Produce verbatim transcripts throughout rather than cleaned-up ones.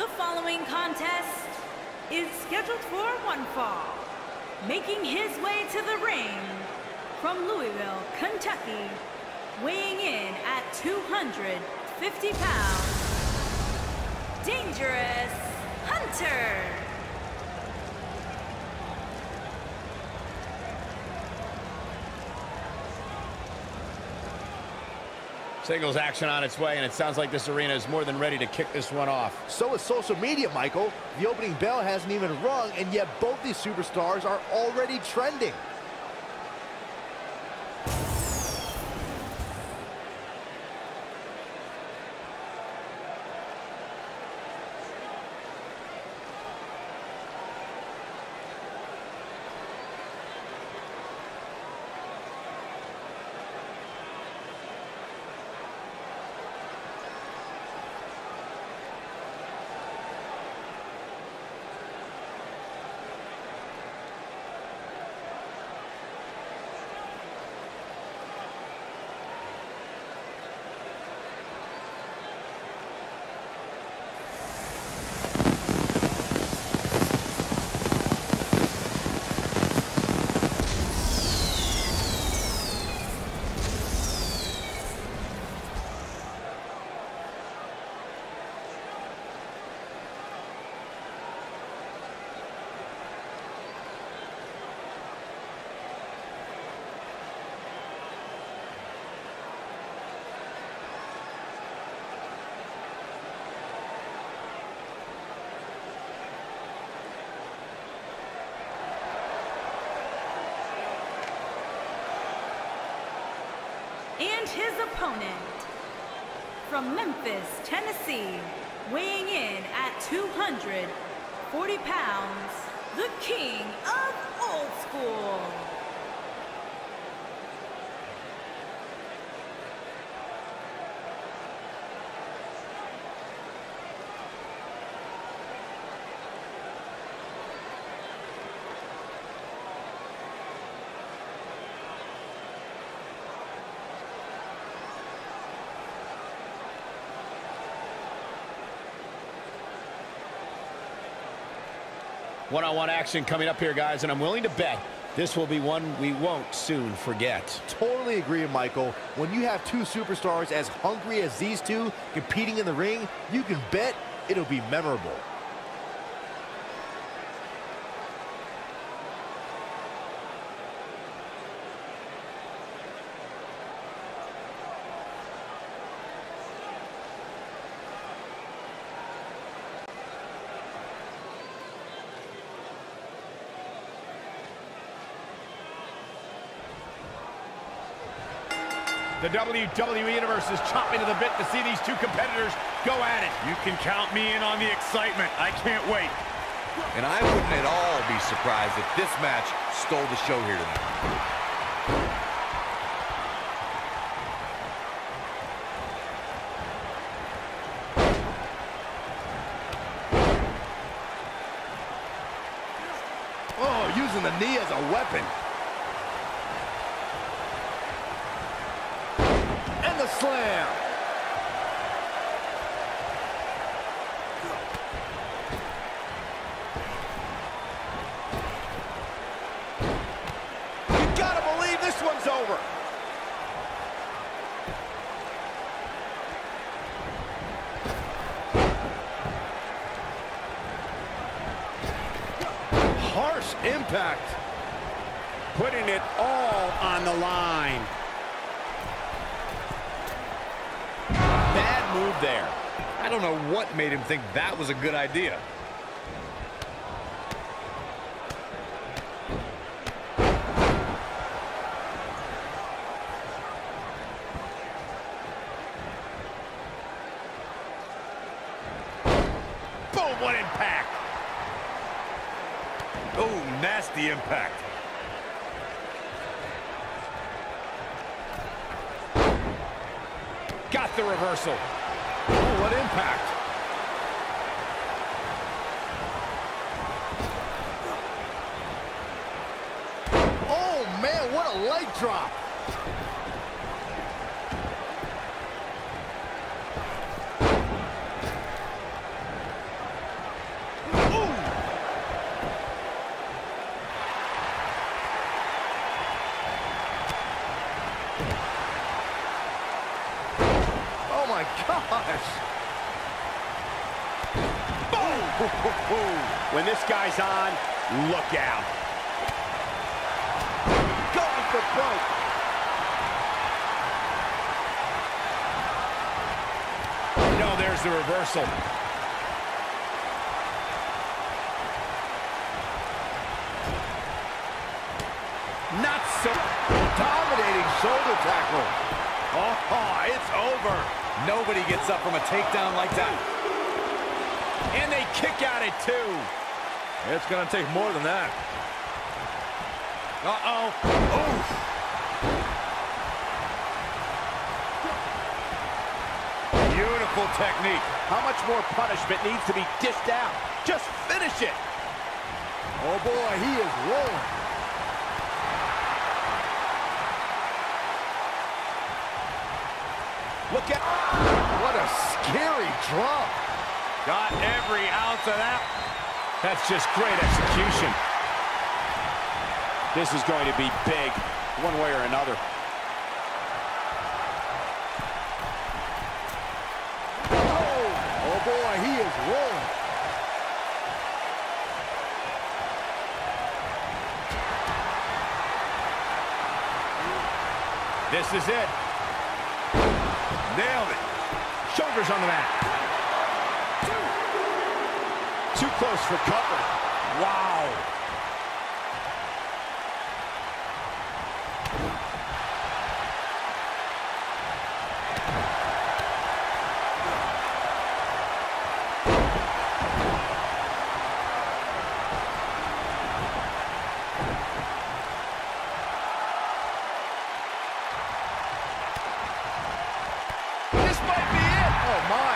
following contest is scheduled for one fall. Making his way to the ring from Louisville, Kentucky, weighing in at two hundred fifty pounds, Dangerous Hunter. Singles action on its way, and it sounds like this arena is more than ready to kick this one off. So is social media, Michael. The opening bell hasn't even rung, and yet both these superstars are already trending. And his opponent, from Memphis, Tennessee, weighing in at two hundred forty pounds, the King of Old School. One-on-one action coming up here, guys, and I'm willing to bet this will be one we won't soon forget. Totally agree, Michael. When you have two superstars as hungry as these two competing in the ring, you can bet it'll be memorable. The W W E Universe is chomping to the bit to see these two competitors go at it. You can count me in on the excitement. I can't wait. And I wouldn't at all be surprised if this match stole the show here tonight. Oh, using the knee as a weapon. The slam. You gotta believe this one's over. Harsh impact. Putting it all on the line. Move there. I don't know what made him think that was a good idea. Boom, what impact. Oh, nasty impact. Got the reversal. Oh, what impact. Oh, man, what a leg drop. gosh. When this guy's on, look out. Going for broke. No, there's the reversal. Not so dominating shoulder tackle. Oh, it's over. Nobody gets up from a takedown like that. And they kick out at two. It's going to take more than that. Uh-oh. Oof. Beautiful technique. How much more punishment needs to be dished out? Just finish it. Oh, boy, he is rolling. Look at... What a scary drop. Got every ounce of that. That's just great execution. This is going to be big, one way or another. Oh, boy, he is rolling. This is it. Nailed it. Shoulders on the mat. Too close for cover. Wow. This might be it. Oh, my.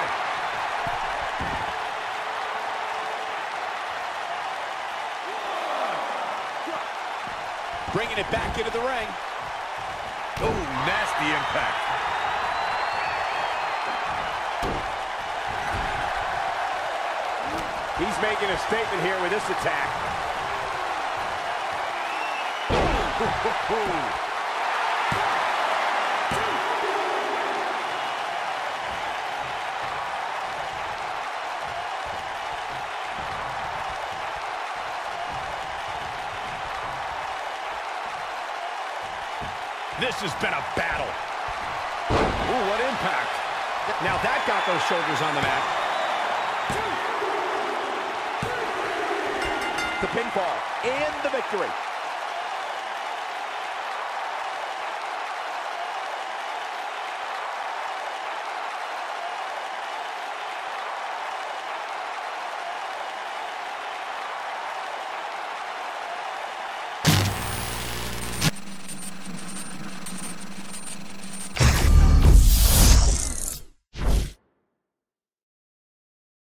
Bringing it back into the ring. Oh, nasty impact. He's making a statement here with this attack. This has been a battle. Ooh, what impact. Now that got those shoulders on the mat. The pinfall and the victory.